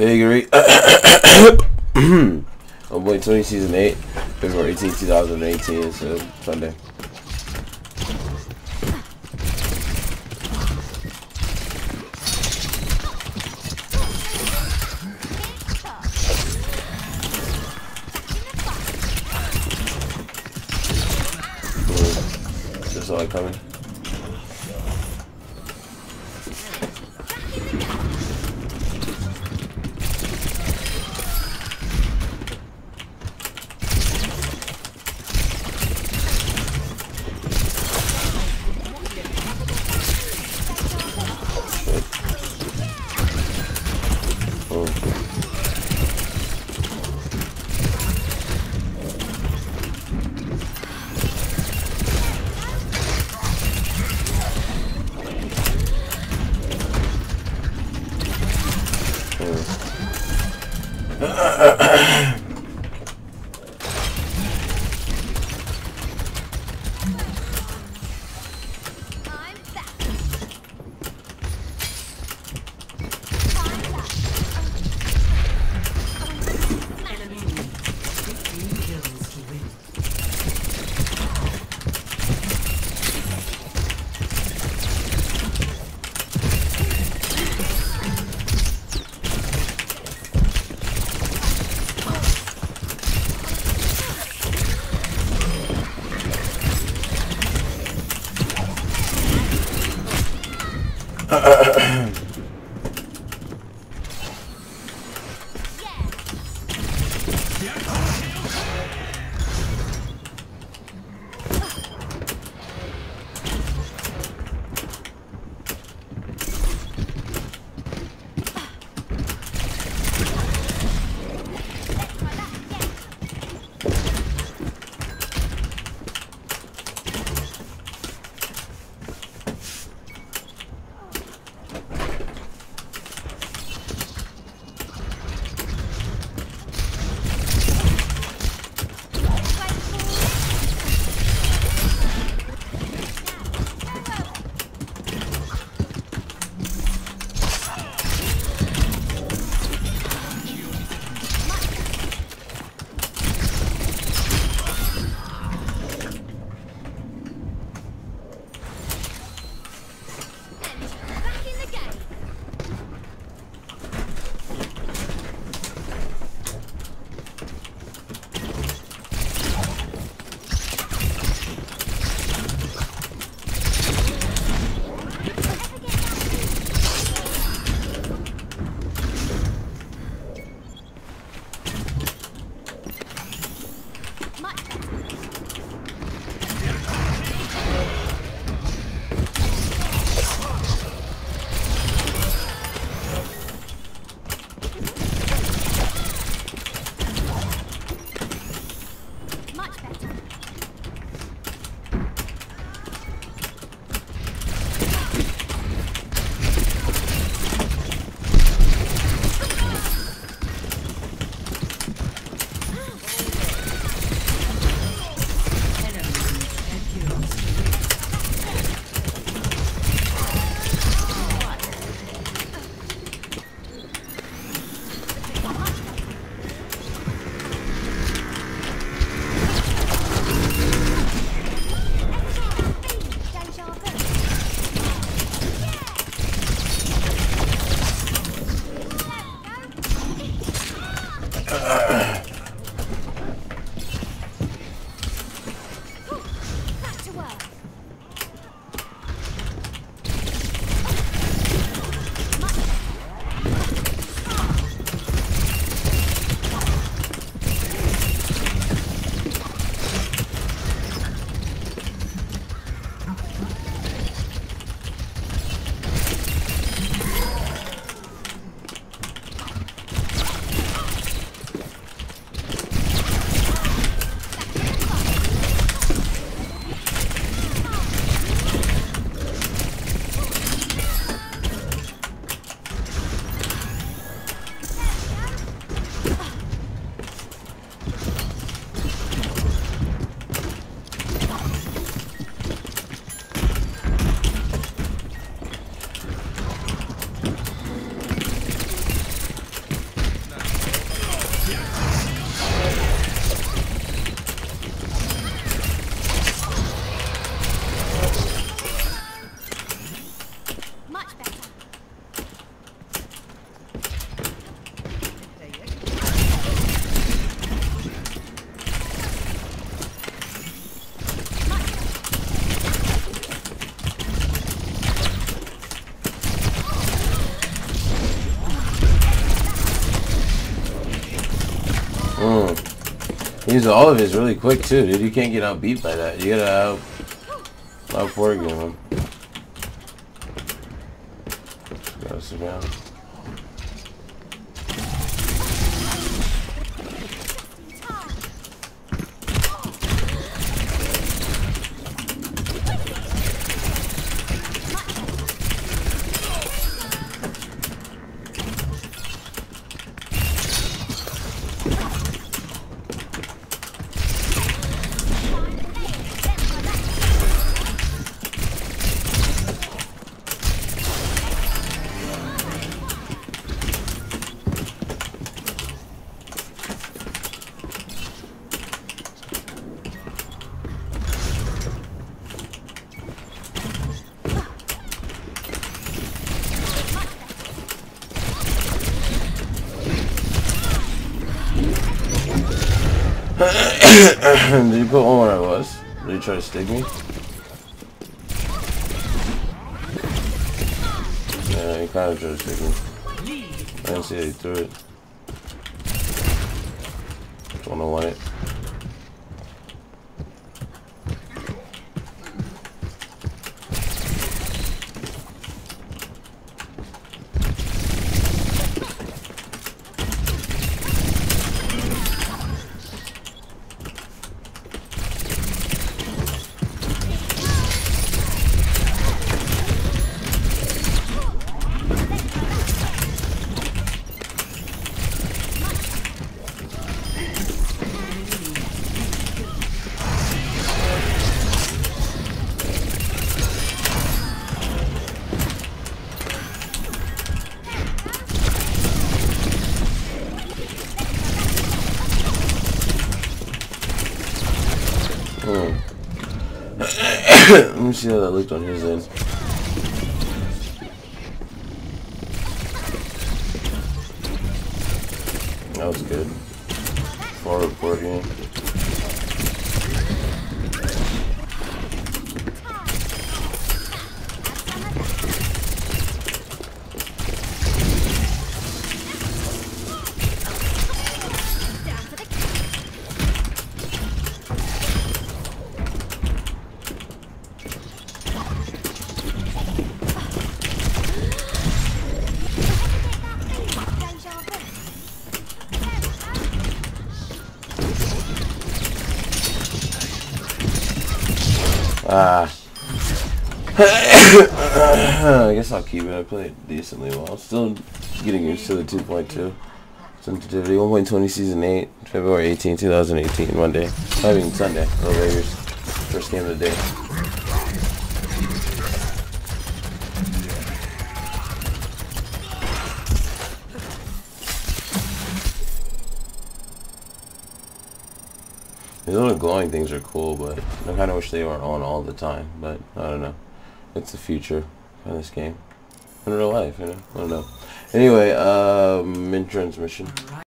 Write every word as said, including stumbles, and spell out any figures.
Hey, Gary. Oh boy, twenty season eight, February eighteenth, two thousand eighteen. It's a Sunday. Just saw it coming. He uses all of his really quick too, dude. You can't get outbeat by that. You gotta out outboard game him. Gotta sit down. Did you put one where I was? Did you try to stick me? Yeah, he kind of tried to stick me. I didn't see how he threw it. Don't know why. Hmm. Let me see how that looked on his end. That was good. Forward four game. Ah. I guess I'll keep it. I played decently well. Still getting used to the two point two sensitivity. one point twenty season eight, February eighteenth, two thousand eighteen, Monday. I mean Sunday. Oh, Raiders. First game of the day. These little glowing things are cool, but I kind of wish they weren't on all the time. But I don't know. It's the future of this game. In real life, you know? I don't know. Anyway, um, in transmission.